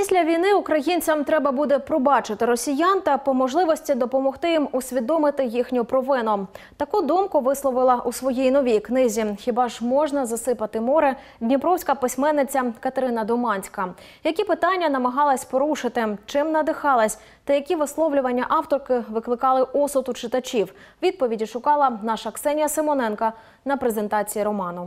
Після війни українцям треба буде пробачити росіян та по можливості допомогти їм усвідомити їхню провину. Таку думку висловила у своїй новій книзі «Хіба ж можна засипати море» дніпровська письменниця Катерина Доманська. Які питання намагалась порушити, чим надихалась та які висловлювання авторки викликали осуд у читачів? Відповіді шукала наша Ксенія Симоненка на презентації роману.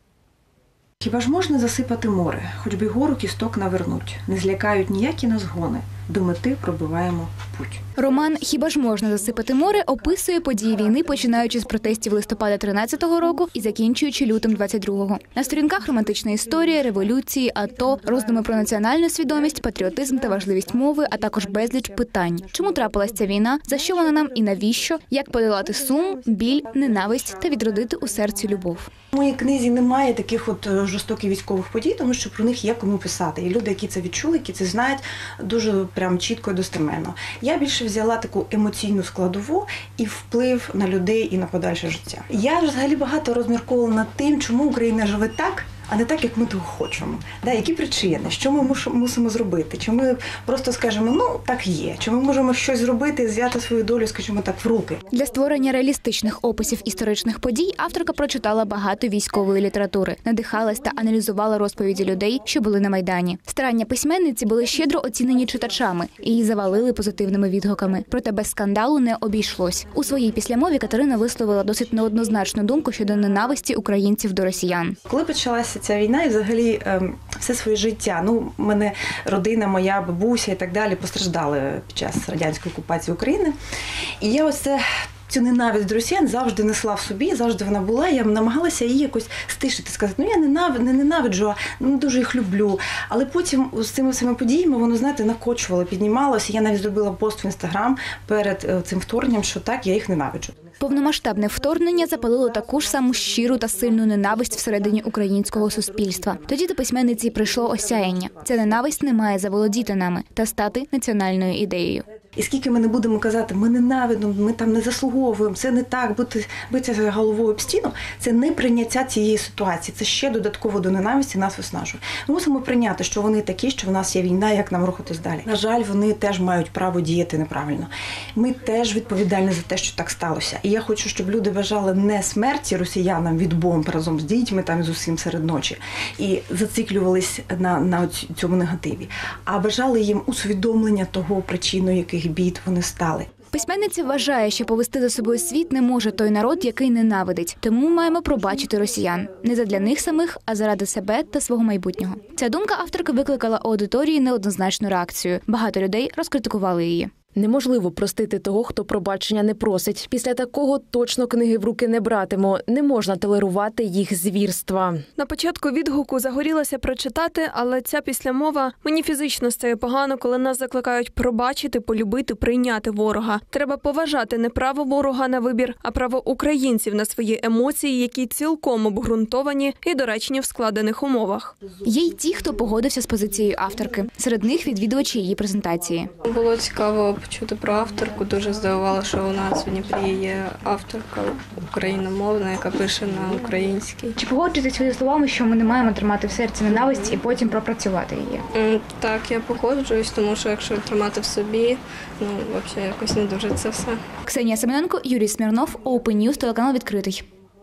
Хіба ж можна засипати море, хоч би гору кісток навернуть, не злякають ніякі нас гони, до мети пробиваємо путь. Роман «Хіба ж можна засипати море» описує події війни, починаючи з протестів листопада 13-го року і закінчуючи лютим 22-го. На сторінках романтична історія, революції, АТО, роздуми про національну свідомість, патріотизм та важливість мови, а також безліч питань. Чому трапилась ця війна, за що вона нам і навіщо, як подолати сум, біль, ненависть та відродити у серці любов. У моїй книзі немає таких жорстоких військових подій, тому що про них є кому писати. І люди, які це відчули, які це знають, дуже прям чітко і достеменно. Я більше взяла таку емоційну складову і вплив на людей і на подальше життя. Я взагалі багато розмірковувала над тим, чому Україна живе так, а не так, як ми того хочемо. Які причини? Що ми мусимо зробити? Чи ми просто скажемо, ну, так є? Чи ми можемо щось зробити і взяти свою долю, скажімо так, в руки? Для створення реалістичних описів історичних подій авторка прочитала багато військової літератури, надихалась та аналізувала розповіді людей, що були на Майдані. Старання письменниці були щедро оцінені читачами і її завалили позитивними відгуками. Проте без скандалу не обійшлось. У своїй післямові Катерина висловила досить неоднозначну думку щодо ненависті українців до росіян. Коли почалася ця війна і взагалі все своє життя, мене родина, моя бабуся і так далі постраждали під час радянської окупації України. І я цю ненависть до росіян завжди несла в собі, завжди вона була. Я намагалася її якось стишити, сказати, я не ненавиджу, а дуже їх люблю. Але потім з цими всіма подіями воно, знаєте, накочувало, піднімалося. Я навіть зробила пост в Інстаграм перед цим вторгненням, що так, я їх ненавиджу. Повномасштабне вторгнення запалило таку ж саму щиру та сильну ненависть всередині українського суспільства. Тоді до письменниці прийшло осяяння. Ця ненависть не має заволодіти нами та стати національною ідеєю. І скільки ми не будемо казати, ми ненавидимо, ми там не заслуговуємо, це не так, битися головою об стіну, це не прийняття цієї ситуації, це ще додатково до ненависті нас виснажує. Ми мусимо прийняти, що вони такі, що в нас є війна, як нам рухатись далі. На жаль, вони теж мають право діяти неправильно. Ми теж відповідальні за те, що так сталося. І я хочу, щоб люди бажали не смерті росіянам від бомб разом з дітьми, там з усім серед ночі, і зациклювались на цьому негативі, а бажали їм усвідомлення того причиною, яких бід вони стали. Письменниця вважає, що повести за собою світ не може той народ, який ненавидить. Тому маємо пробачити росіян. Не задля них самих, а заради себе та свого майбутнього. Ця думка авторки викликала у аудиторії неоднозначну реакцію. Багато людей розкритикували її. Неможливо простити того, хто пробачення не просить. Після такого точно книги в руки не братиму. Не можна толерувати їх звірства. На початку відгуку загорілася прочитати, але ця післямова мені фізично стає погано, коли нас закликають пробачити, полюбити, прийняти ворога. Треба поважати не право ворога на вибір, а право українців на свої емоції, які цілком обґрунтовані і доречні в складених умовах. Є й ті, хто погодився з позицією авторки. Серед них відвідувачі її презентації. Було цікаво почути про авторку. Дуже здивувало, що у нас в Дніпрі є авторка україномовна, яка пише на українській. Чи погоджуєтесь зі словами, що ми не маємо тримати в серці ненависть і потім пропрацювати її? Так, я погоджуюсь, тому що якщо тримати в собі, взагалі якось не дуже це все. Ксенія Семененко, Юрій Смірнов, Open News, телеканал «Відкритий».